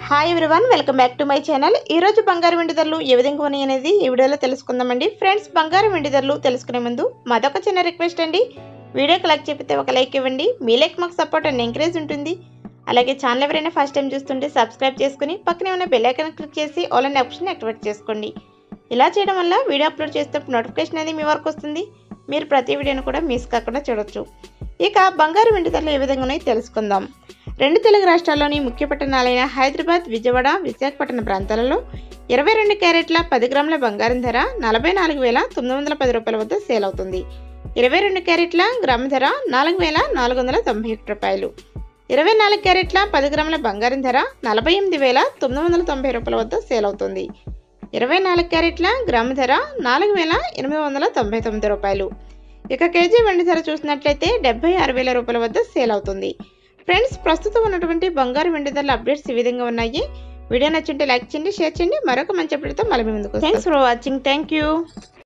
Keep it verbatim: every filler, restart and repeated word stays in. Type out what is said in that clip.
Hi everyone, welcome back to my channel. ఈ రోజు బంగారు వెండి ధరలు ఏ విధంగా ఉన్నాయి అనేది ఈ వీడియోలో తెలుసుకుందామండి. ఫ్రెండ్స్, బంగారు వెండి ధరలు తెలుసుకునే ముందు మాదొక చిన్న రిక్వెస్ట్ అండి. వీడియోకి లైక్ చెప్పితే ఒక లైక్ ఇవ్వండి. మీ లైక్ మాకు సపోర్ట్ అండ్ ఎంకరేజ్ ఉంటుంది. అలాగే ఛానల్ ఎవరైనా ఫస్ట్ టైం చూస్తుంటే సబ్స్క్రైబ్ చేసుకుని పక్కనే ఉన్న బెల్ ఐకాన్ క్లిక్ చేసి ఆల్ అనే ఆప్షన్ యాక్టివేట్ చేసుకోండి. ఇలా చేయడం వల్ల వీడియో అప్లోడ్ చేసేటప్పుడు నోటిఫికేషన్ అనేది మీ వరకు వస్తుంది. మీరు ప్రతి వీడియోను కూడా మిస్ కాకుండా చూడొచ్చు. ఇక బంగారు వెండి ధరలు ఏ విధంగా ఉన్నాయో తెలుసుకుందాం. రెండు తెలుగు రాష్ట్రాల్లోని ముఖ్య పట్టణాలైన హైదరాబాద్, విజయవాడ, విశాఖపట్నం ప్రాంతాలలో ఇరవై రెండు క్యారెట్ల పది గ్రాముల బంగారం ధర నలభై నాలుగు వేల తొమ్మిది వందల పది రూపాయల వద్ద సేల్ అవుతుంది. ఇరవై రెండు క్యారెట్ల గ్రాము ధర నాలుగు వేల నాలుగు వందల తొంభై ఒకటి రూపాయలు. ఇరవై నాలుగు క్యారెట్ల పది గ్రాముల బంగారం ధర నలభై ఎనిమిది వేల తొమ్మిది వందల తొంభై రూపాయల వద్ద సేల్ అవుతుంది. ఇరవై నాలుగు క్యారెట్ల గ్రాము ధర నాలుగు వేల ఎనిమిది వందల తొంభై తొమ్మిది రూపాయలు. ఇక కేజీ వెండి ధర చూసినట్లయితే డెబ్బై ఆరు వేల రూపాయల వద్ద సేల్ అవుతుంది. ఫ్రెండ్స్, ప్రస్తుతం ఉన్నటువంటి బంగారు వెండి ధరల అప్డేట్స్ ఈ విధంగా ఉన్నాయి. వీడియో నచ్చుంటే లైక్ చేయండి, షేర్ చేయండి. మరొక మంచి అప్డేట్తో మళ్ళీ ముందుకు వస్తాం. Thanks for watching. Thank you.